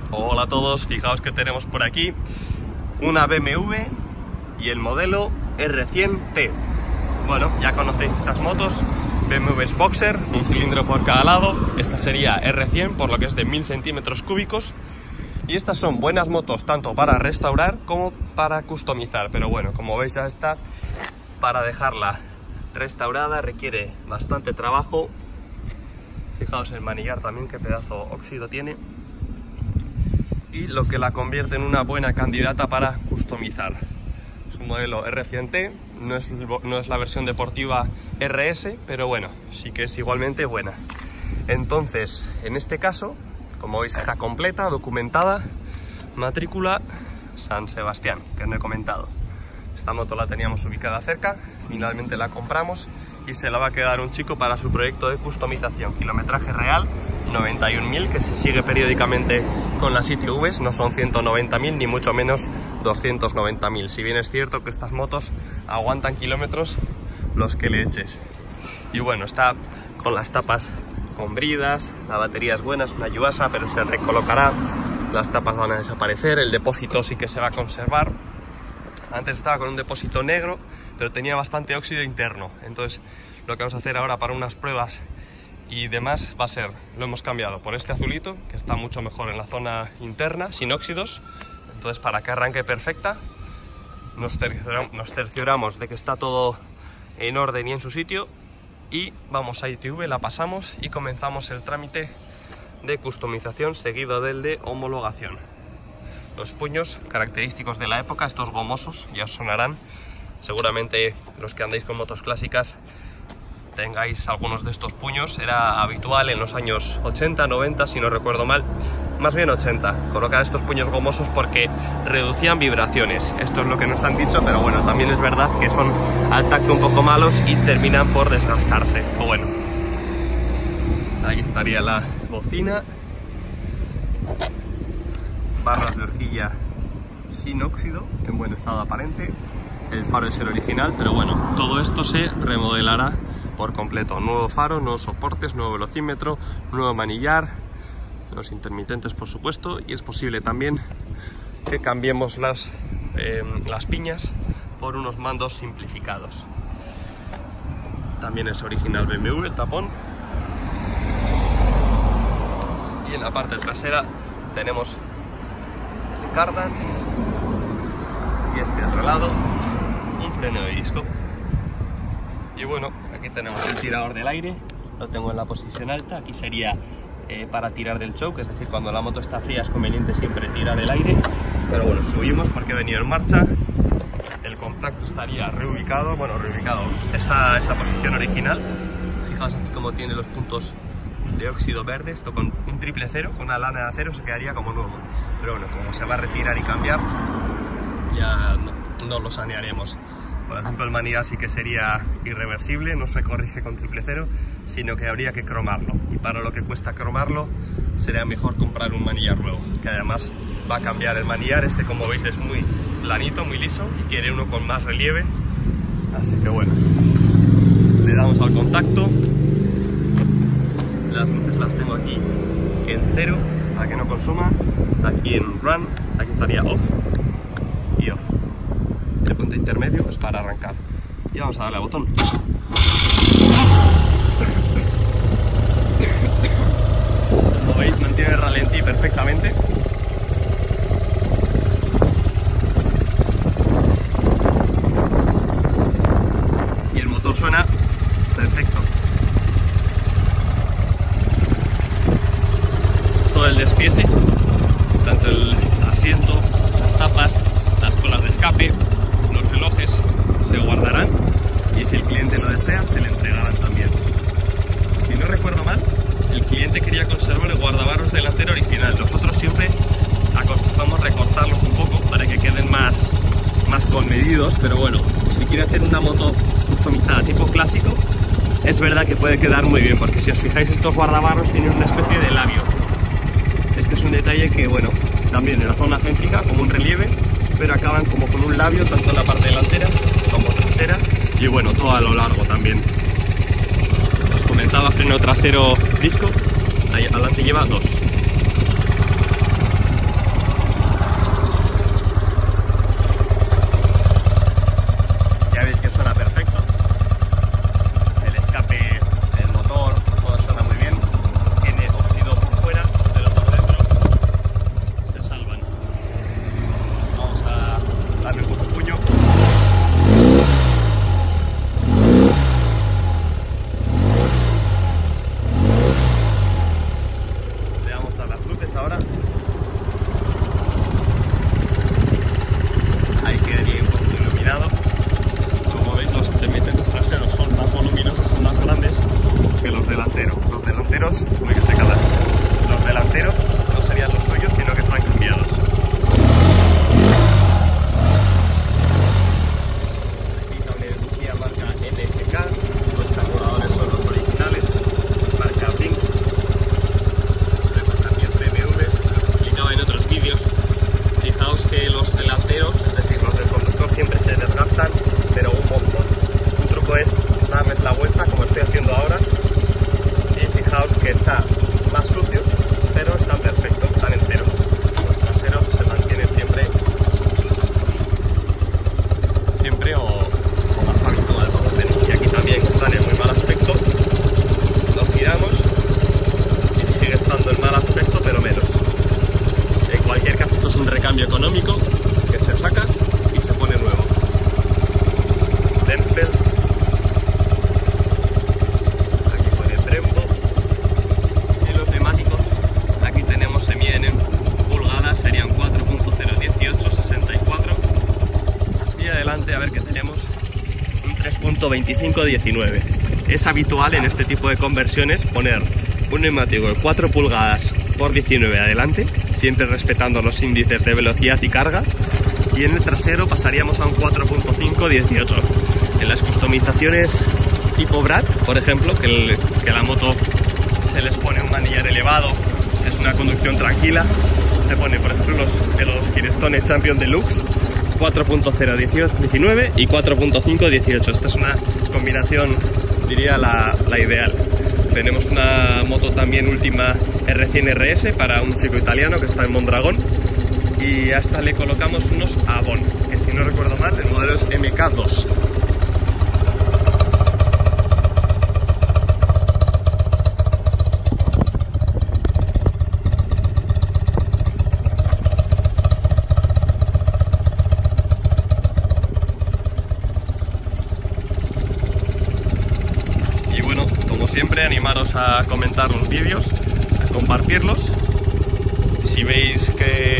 Hola a todos, fijaos que tenemos por aquí una BMW y el modelo R100T. Bueno, ya conocéis estas motos, BMWs Boxer, un cilindro por cada lado. Esta sería R100, por lo que es de 1000 centímetros cúbicos. Y estas son buenas motos tanto para restaurar como para customizar. Pero bueno, como veis ya está, para dejarla restaurada requiere bastante trabajo. Fijaos el manillar también, qué pedazo óxido tiene. Y lo que la convierte en una buena candidata para customizar. Es un modelo R100T, no es la versión deportiva RS, pero bueno, sí que es igualmente buena. Entonces, en este caso, como veis, está completa, documentada, matrícula San Sebastián, que no he comentado. Esta moto la teníamos ubicada cerca, finalmente la compramos y se la va a quedar un chico para su proyecto de customización. Kilometraje real, 91.000, que se sigue periódicamente con las ITVs, no son 190.000 ni mucho menos 290.000. Si bien es cierto que estas motos aguantan kilómetros los que le eches. Y bueno, está con las tapas con bridas, la batería es buena, es una Yuasa, pero se recolocará, las tapas van a desaparecer, el depósito sí que se va a conservar. Antes estaba con un depósito negro, pero tenía bastante óxido interno. Entonces lo que vamos a hacer ahora para unas pruebas y demás va a ser, lo hemos cambiado por este azulito, que está mucho mejor en la zona interna, sin óxidos. Entonces, para que arranque perfecta, nos cercioramos de que está todo en orden y en su sitio, y vamos a ITV, la pasamos y comenzamos el trámite de customización seguido del de homologación. Los puños característicos de la época, estos gomosos, ya os sonarán. Seguramente los que andéis con motos clásicas tengáis algunos de estos puños. Era habitual en los años 80, 90, si no recuerdo mal, más bien 80, colocar estos puños gomosos porque reducían vibraciones. Esto es lo que nos han dicho, pero bueno, también es verdad que son al tacto un poco malos y terminan por desgastarse. O bueno, ahí estaría la bocina, barras de horquilla sin óxido, en buen estado aparente. El faro es el original, pero bueno, todo esto se remodelará por completo. Nuevo faro, nuevos soportes, nuevo velocímetro, nuevo manillar, los intermitentes por supuesto, y es posible también que cambiemos las piñas por unos mandos simplificados. También es original BMW el tapón. Y en la parte trasera tenemos el cardan y este otro lado un freno de disco. Y bueno, aquí tenemos el tirador del aire, lo tengo en la posición alta. Aquí sería para tirar del choke, es decir, cuando la moto está fría es conveniente siempre tirar el aire. Pero bueno, subimos porque he venido en marcha. El contacto estaría reubicado, bueno, reubicado, está esta posición original. Fijaos aquí cómo tiene los puntos de óxido verde. Esto con un triple cero, con una lana de acero, se quedaría como nuevo. Pero bueno, como se va a retirar y cambiar, ya no lo sanearemos. Por ejemplo, el manillar sí que sería irreversible, no se corrige con triple cero, sino que habría que cromarlo. Y para lo que cuesta cromarlo, sería mejor comprar un manillar nuevo, que además va a cambiar el manillar. Este, como veis, es muy planito, muy liso, y quiere uno con más relieve. Así que bueno, le damos al contacto. Las luces las tengo aquí en cero, para que no consuma. Aquí en run, aquí estaría off y off. El punto intermedio es para arrancar. Y vamos a darle al botón. Como veis, mantiene el ralentí perfectamente. Y el motor suena perfecto. Todo el despiece, tanto el asiento, las tapas, las colas de escape, los relojes se guardarán, y si el cliente lo desea se le entregarán también. Si no recuerdo mal, el cliente quería conservar el guardabarros delantero original. Nosotros siempre aconsejamos recortarlos un poco para que queden más conmedidos, pero bueno, si quiere hacer una moto customizada tipo clásico, es verdad que puede quedar muy bien, porque si os fijáis, estos guardabarros tienen una especie de labio. Este es un detalle que, bueno, también en la zona céntrica como un relieve, pero acaban como con un labio tanto en la parte delantera como trasera, y bueno, todo a lo largo también. Os comentaba, freno trasero disco, ahí adelante lleva dos. cambio económico que se saca y se pone nuevo. Dempel. Aquí pone Brembo. Y los neumáticos, aquí tenemos, se miden en pulgadas, serían 4.01864. Y adelante, a ver qué tenemos, un 3.2519. Es habitual en este tipo de conversiones poner un neumático de 4 pulgadas por 19 adelante, siempre respetando los índices de velocidad y carga, y en el trasero pasaríamos a un 4.518. En las customizaciones tipo Brad, por ejemplo, que la moto se les pone un manillar elevado, es una conducción tranquila, se pone, por ejemplo, los Firestone Champion Deluxe 4.019 y 4.518. Esta es una combinación, diría, la ideal. Tenemos una moto también última R100 RS para un chico italiano que está en Mondragón, y a esta le colocamos unos Avon, que si no recuerdo mal el modelo es MK2. Siempre animaros a comentar los vídeos, a compartirlos. Si veis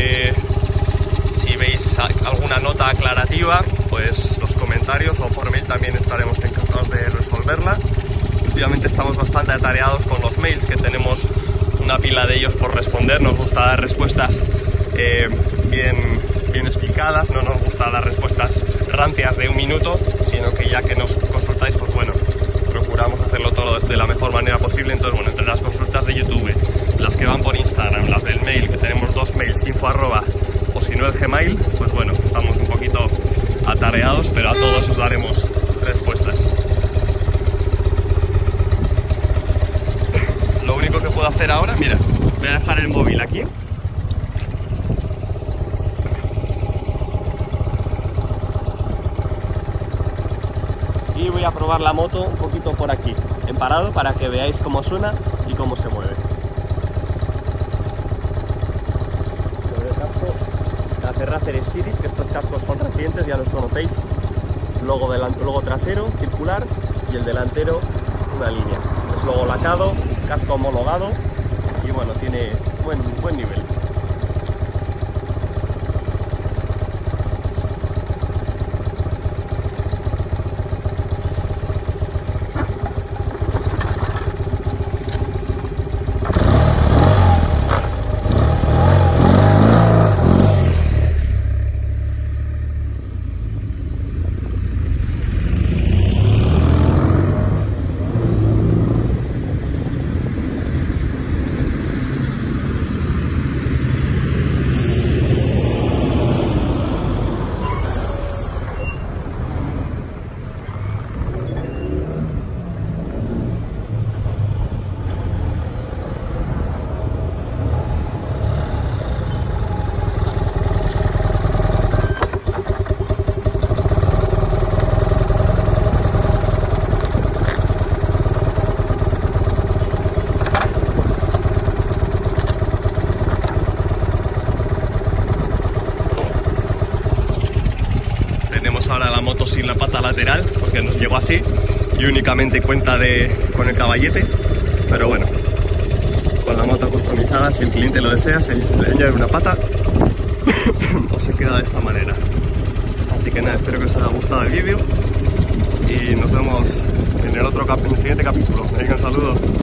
alguna nota aclarativa, pues los comentarios o por mail también estaremos encantados de resolverla. Últimamente estamos bastante atareados con los mails, que tenemos una pila de ellos por responder. Nos gusta dar respuestas bien explicadas, no nos gusta dar respuestas rancias de un minuto, sino que ya que nos consultáis, pues bueno, procuramos hacerlo todo de la mejor manera posible. Entonces, bueno, entre las consultas de YouTube, las que van por Instagram, las del mail, que tenemos 2 mails, info@ o si no el Gmail, pues bueno, estamos un poquito atareados, pero a todos os daremos respuestas. Lo único que puedo hacer ahora, mira, voy a dejar el móvil aquí. Y voy a probar la moto un poquito por aquí, en parado, para que veáis cómo suena y cómo se mueve. Sobre el casco, la Ferracer Spirit, que estos cascos son recientes, ya los conocéis. Logo trasero, circular, y el delantero, una línea. Es logo lacado, casco homologado, y bueno, tiene buen nivel. Ahora la moto sin la pata lateral, porque nos llegó así y únicamente cuenta con el caballete, pero bueno, con la moto customizada, si el cliente lo desea, se le añade una pata o se queda de esta manera. Así que nada, espero que os haya gustado el vídeo y nos vemos en el siguiente capítulo. Venga, un saludo.